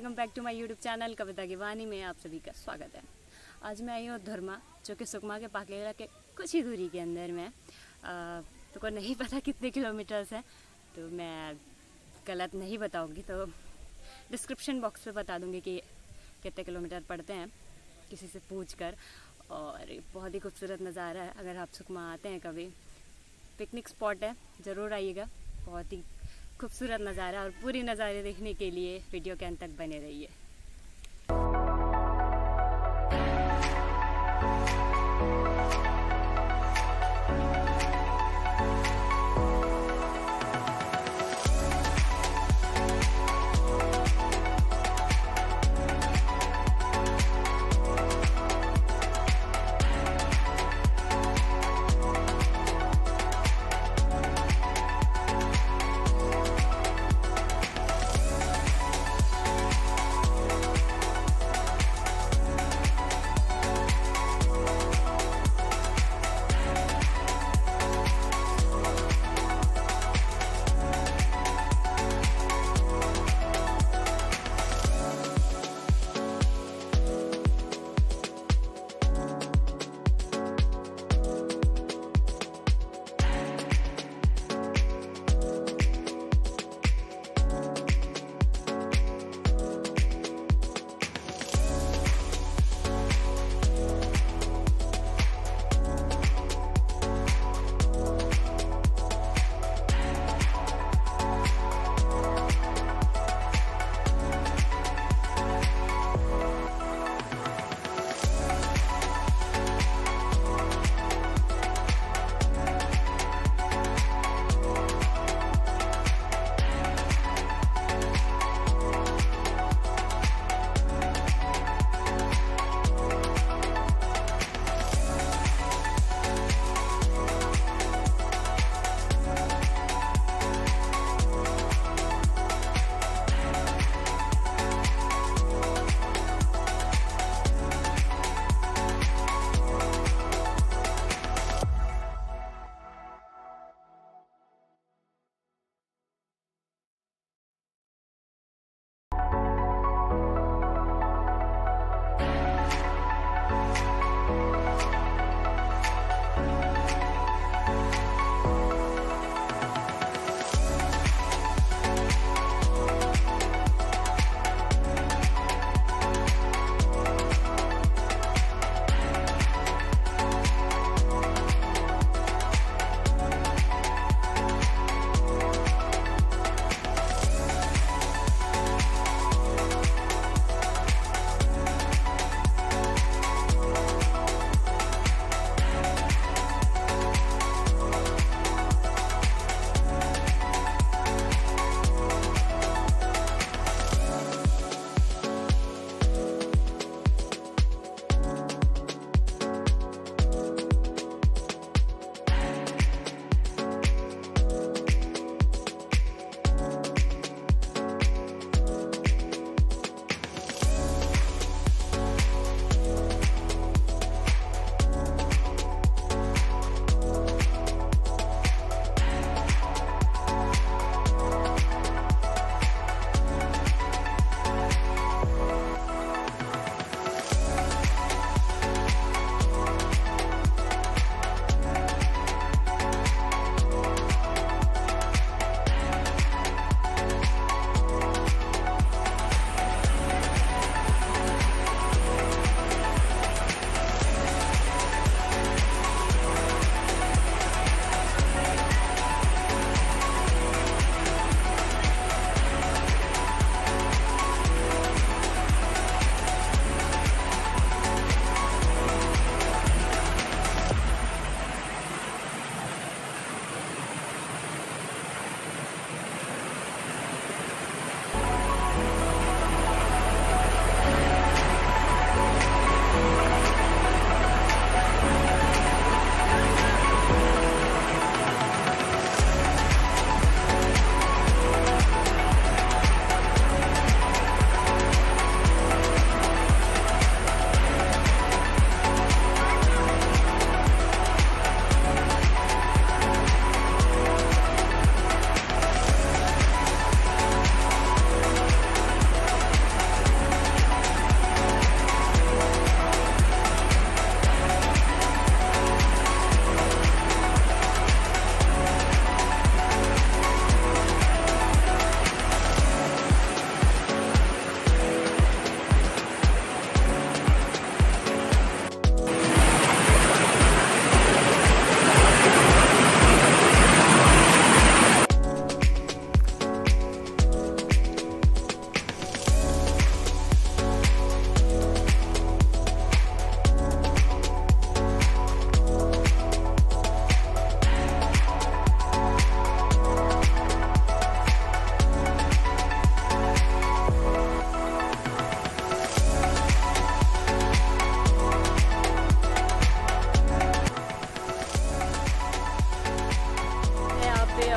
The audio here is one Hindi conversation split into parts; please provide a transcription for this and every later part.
Welcome back to my YouTube channel Kavita की वाणी में आप सभी का स्वागत है। आज मैं आई हूँ धुरमा, जो कि सुकमा के पाकेला के कुछ ही दूरी के अंदर में। तो को नहीं पता कितने किलोमीटर्स हैं, तो मैं गलत नहीं बताऊँगी, तो डिस्क्रिप्शन बॉक्स पे बता दूँगी कि कितने किलोमीटर पड़ते हैं किसी से पूछ कर। और बहुत ही खूबसूरत नज़ारा है। अगर आप सुकमा आते हैं कभी, पिकनिक स्पॉट है, ज़रूर आइएगा। बहुत ही खूबसूरत नज़ारा, और पूरी नज़ारे देखने के लिए वीडियो के अंत तक बने रहिए।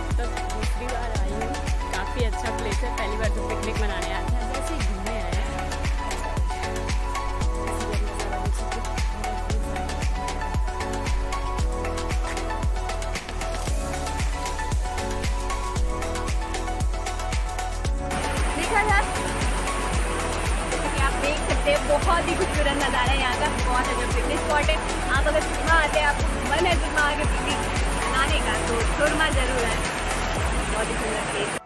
अब तक दूसरी बार आई हूँ, काफ़ी अच्छा प्लेस है। पहली बार तो पिकनिक मनाने आए थे, जैसे घूमने आए हैं। देखा यार, आप देख सकते हैं बहुत ही खूबसूरत नज़ारा है यहाँ का। बहुत अच्छा पिकनिक स्पॉट है। आप अगर सुरमा आते हैं, आपको मन है सुरमा आके पिकनिक मनाने का, तो सुरमा जरूर है। बहुत ही सुंदर प्लेस।